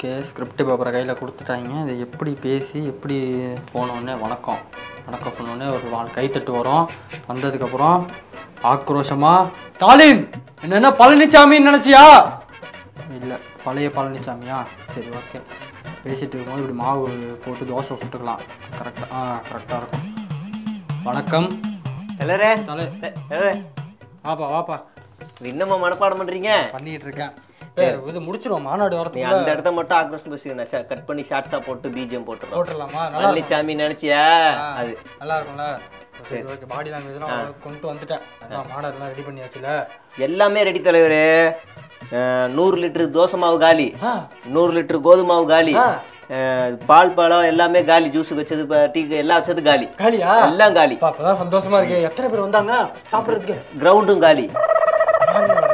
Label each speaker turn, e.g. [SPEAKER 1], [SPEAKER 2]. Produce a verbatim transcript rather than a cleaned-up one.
[SPEAKER 1] Okay, script பேப்பரை கையில் கொடுத்துட்டாங்க. இதை எப்படி பேசி எப்படி போனோடனே வணக்கம் வணக்கம் சொன்னோடனே ஒரு நாலு கைத்தட்டு வரும். வந்ததுக்கப்புறம் ஆக்ரோஷமா ஸ்டாலின் என்னென்ன பழனிசாமின்னு நினச்சியா? இல்லை, பழைய பழனிசாமியா? சரி, ஓகே. பேசிகிட்டு இருக்கும்போது இப்படி மாவு போட்டு தோசை சுட்டுக்கலாம். கரெக்டாக ஆ கரெக்டாக இருக்கும். வணக்கம்
[SPEAKER 2] எல்லாரே
[SPEAKER 1] தலை
[SPEAKER 2] எல்லாரே
[SPEAKER 1] வாப்பா வாப்பா.
[SPEAKER 2] இன்னமா மனப்பாடம் பண்ணுறீங்க?
[SPEAKER 1] பண்ணிகிட்டு இருக்கேன். இது முடிச்சிருவோம் மாநாடு வரதுக்கு.
[SPEAKER 2] அந்த இடத்த மட்டும் ஆக்ரோஷம் பேசுறீங்க. கட் பண்ணி ஷார்ட்ஸா போட்டு பிஜிஎம் போட்டுறோம்.
[SPEAKER 1] போட்டுடலாமா?
[SPEAKER 2] பழனிசாமி நினைச்சியா? அது
[SPEAKER 1] நல்லா இருக்கும்ல. சரி, ஓகே. பாடி லாங்குவேஜ்லாம் கொண்டு வந்துட்டேன். மாநாடுலாம் ரெடி பண்ணியாச்சுல?
[SPEAKER 2] எல்லாமே ரெடி தலைவரே. நூறு லிட்டர் தோசை மாவு காலி, நூறு லிட்டர் கோதுமை மாவு காலி, பால் பழம் எல்லாமே காலி, ஜூஸ் வச்சது டீ எல்லாம் வச்சது காலி.
[SPEAKER 1] காலியா?
[SPEAKER 2] எல்லாம் காலி.
[SPEAKER 1] அப்பதான் சந்தோஷமா இருக்கு. எத்தனை பேர் வந்தாங்க சாப்பிட்றதுக்கு?
[SPEAKER 2] கிரவுண்டும் காலி.